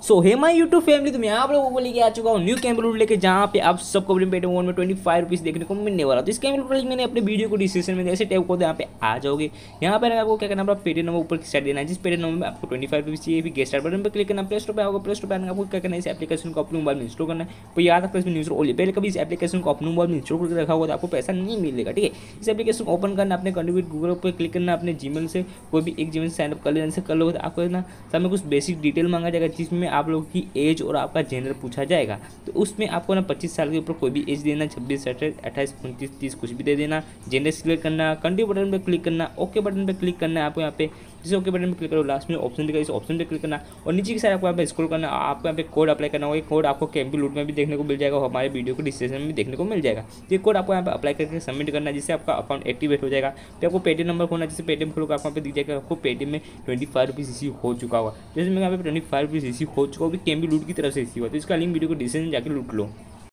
So hey my YouTube family, तो मैं आप लोगों को लेके आ चुका हूँ न्यू कैंप लूट लेके, जहाँ पे आप सबको अपने पेटीएम वॉलेट में 25 रुपीज़ देखने को मिलने वाला। तो इस कैंप लूट लिंक मैंने अपने वीडियो को डिस्क्रिप्शन में जैसे टैप को यहाँ पे आ जाओगे। यहाँ पर आपको क्या करना है, पेटीएम नंबर ऊपर साइड देना है, जिस पेटीएम नंबर में आपको 25 रुपीज़ चाहिए। फिर गेट स्टार्ट बटन पर क्लिक करना, प्ले स्टोर पर आओगे। प्ले स्टोर पर आपको क्या करना है, इस एप्लीकेशन को अपने मोबाइल में इंस्टॉल करना है। तो याद रखना, इसमें न्यूज़ ओनली, पहले कभी इस एप्लीकेशन को अपने मोबाइल में इंस्टॉल करके रखा होगा तो आपको पैसा नहीं मिलेगा, ठीक है। इस एप्लीकेशन को ओपन करना, अपने कंट्रीब्यूट गूगल पर क्लिक करना, अपने जीमेल से कोई भी एक जीमेल से साइनअप कर लेने से कर लो। तो आपको ना सामने कुछ बेसिक डिटेल मांगा जाएगा, जिसमें आप लोगों की एज और आपका जेंडर पूछा जाएगा। तो उसमें आपको ना 25 साल के ऊपर कोई भी एज देना, 26, 27, 28, 29, 30 कुछ भी दे देना। जेंडर सिलेक्ट करना, कंट्री बटन पे क्लिक करना, ओके बटन पे क्लिक करना है आपको। यहाँ पे जैसे ओके बटन पे क्लिक करो, लास्ट में ऑप्शन दिखा, इस ऑप्शन पे क्लिक करना और नीचे की साइड आपको यहाँ पे स्क्रॉल करना। आपको यहाँ पे कोड अप्लाई करना होगा। कोड आपको कैंप लूट में भी देखने को मिल जाएगा और हमारे वीडियो को डिस्क्रिप्शन में भी देखने को मिल जाएगा। ये कोड आपको यहाँ पे अप्लाई करके सबमिट करना है, जिससे आपका अकाउंट एक्टिवेट हो जाएगा। फिर आपको पेटीएम नंबर खोलना, जैसे पेटीएम खोलोगे आपको यहाँ पे दिख जाएगा, आपको पेटीएम में 25 रुपीज़ रिसीव हो चुका होगा। जैसे मैं यहाँ पे 25 रुपीज़ रिसीव हो चुका हूँ, कैंप लूट की तरफ से रिसीव हुआ। तो इसका लिंक वीडियो को डिस्क्रिप्शन में जाकर लूट लो।